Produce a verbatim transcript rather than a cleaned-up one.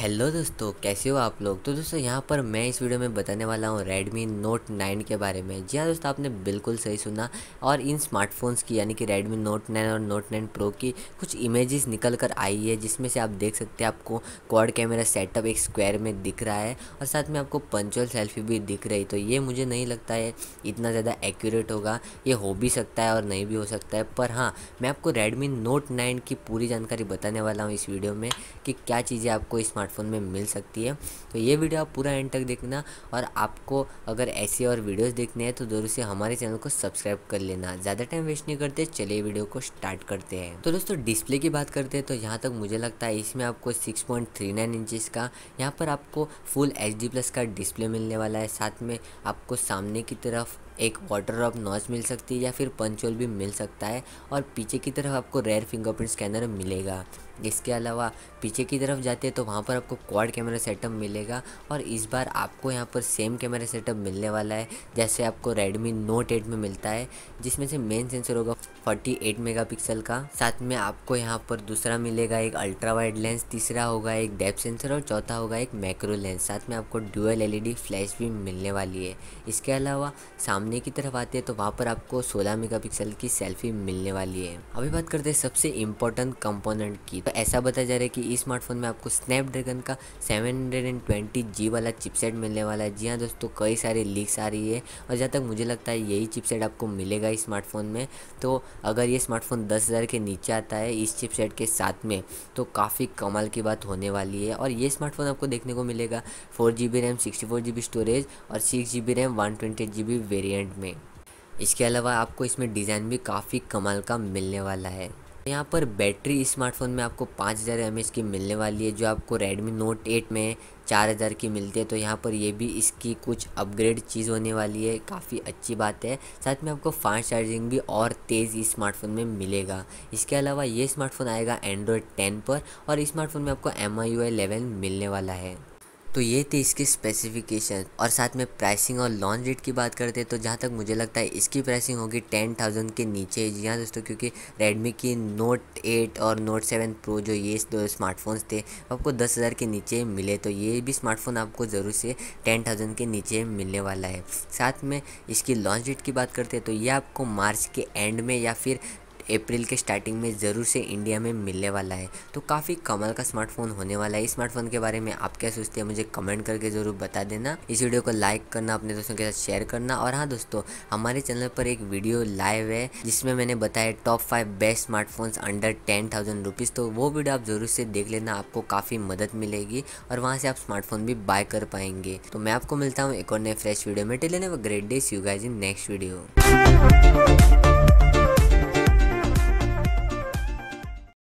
Hello दोस्तों, कैसे हो आप लोग। तो दोस्तों यहाँ पर मैं इस वीडियो में बताने वाला हूँ Redmi Note नाइन के बारे में। जी हाँ दोस्तों, आपने बिल्कुल सही सुना। और इन स्मार्टफोन्स की यानी कि Redmi Note नाइन और Note नाइन Pro की कुछ इमेजेस निकल कर आई है, जिसमें से आप देख सकते हैं आपको क्वाड कैमरा सेटअप एक स्क्वायर में दिख रहा है और साथ में आपको पंचुअल सेल्फी भी दिख रही। तो ये मुझे नहीं लगता है इतना ज़्यादा एक्यूरेट होगा। ये हो भी सकता है और नहीं भी हो सकता है, पर हाँ, मैं आपको Redmi Note नाइन की पूरी जानकारी बताने वाला हूँ इस वीडियो में कि क्या चीज़ें आपको इस स्मार्टफोन में मिल सकती है। तो ये वीडियो आप पूरा एंड तक देखना, और आपको अगर ऐसे और वीडियोस देखने हैं तो ज़रूर से हमारे चैनल को सब्सक्राइब कर लेना। ज़्यादा टाइम वेस्ट नहीं करते, चलिए वीडियो को स्टार्ट करते हैं। तो दोस्तों डिस्प्ले की बात करते हैं तो यहाँ तक मुझे लगता है इसमें आपको six point three nine inches का यहाँ पर आपको फुल एच डी प्लस का डिस्प्ले मिलने वाला है। साथ में आपको सामने की तरफ एक वाटर ड्रॉप नॉच मिल सकती है या फिर पंचोल भी मिल सकता है, और पीछे की तरफ आपको रेयर फिंगरप्रिंट स्कैनर मिलेगा। इसके अलावा पीछे की तरफ जाते हैं तो वहाँ पर आपको क्वाड कैमरा सेटअप मिलेगा, और इस बार आपको यहाँ पर सेम कैमरा सेटअप मिलने वाला है जैसे आपको Redmi Note एट में मिलता है, जिसमें से मेन सेंसर होगा फोर्टी एट मेगापिक्सल का। साथ में आपको यहाँ पर दूसरा मिलेगा एक अल्ट्रा वाइड लेंस, तीसरा होगा एक डेप्थ सेंसर और चौथा होगा एक मैक्रो लेंस। साथ में आपको ड्यूअल एलईडी फ्लैश भी मिलने वाली है। इसके अलावा सामने की तरफ आते हैं तो वहाँ पर आपको सोलह मेगापिक्सल की सेल्फी मिलने वाली है। अभी बात करते हैं सबसे इम्पोर्टेंट कंपोनेंट की। तो ऐसा बताया जा रहा है कि इस स्मार्टफोन में आपको स्नैपड्रैगन का सेवन ट्वेंटी जी वाला चिपसेट मिलने वाला है। जी हाँ दोस्तों, कई सारे लीक्स आ रही है और जहाँ तक मुझे लगता है यही चिपसेट आपको मिलेगा इस स्मार्टफोन में। तो अगर ये स्मार्टफोन दस हज़ार के नीचे आता है इस चिपसेट के साथ में तो काफ़ी कमाल की बात होने वाली है। और ये स्मार्टफोन आपको देखने को मिलेगा four G B RAM, sixty four G B storage और six G B RAM, one twenty eight G B variant में। इसके अलावा आपको इसमें डिज़ाइन भी काफ़ी कमाल का मिलने वाला है। यहाँ पर बैटरी इस स्मार्टफोन में आपको पाँच हज़ार एम एच की मिलने वाली है, जो आपको Redmi Note एट में चार हज़ार की मिलती है। तो यहाँ पर ये भी इसकी कुछ अपग्रेड चीज़ होने वाली है, काफ़ी अच्छी बात है। साथ में आपको फास्ट चार्जिंग भी और तेज़ इस स्मार्टफोन में मिलेगा। इसके अलावा ये स्मार्टफोन आएगा एंड्रॉयड टेन पर, और इस स्मार्टफोन में आपको M I U I eleven मिलने वाला है। तो ये थे इसके स्पेसिफिकेशन, और साथ में प्राइसिंग और लॉन्च डेट की बात करते हैं तो जहाँ तक मुझे लगता है इसकी प्राइसिंग होगी टेन थाउजेंड के नीचे। जी हाँ दोस्तों, क्योंकि Redmi की Note एट और Note सेवन Pro जो ये दो स्मार्टफोन्स थे आपको दस हज़ार के नीचे मिले, तो ये भी स्मार्टफोन आपको ज़रूर से टेन थाउजेंड के नीचे मिलने वाला है। साथ में इसकी लॉन्च डेट की बात करते हैं तो ये आपको मार्च के एंड में या फिर अप्रैल के स्टार्टिंग में ज़रूर से इंडिया में मिलने वाला है। तो काफ़ी कमाल का स्मार्टफोन होने वाला है। इस स्मार्टफोन के बारे में आप क्या सोचते हैं मुझे कमेंट करके ज़रूर बता देना। इस वीडियो को लाइक करना, अपने दोस्तों के साथ शेयर करना। और हाँ दोस्तों, हमारे चैनल पर एक वीडियो लाइव है जिसमें मैंने बताया top five best smartphones under ten thousand rupees. तो वो वीडियो आप ज़रूर से देख लेना, आपको काफ़ी मदद मिलेगी और वहाँ से आप स्मार्टफोन भी बाय कर पाएंगे। तो मैं आपको मिलता हूँ एक और नए फ्रेश वीडियो में। Till then have a great day, see you guys in next video.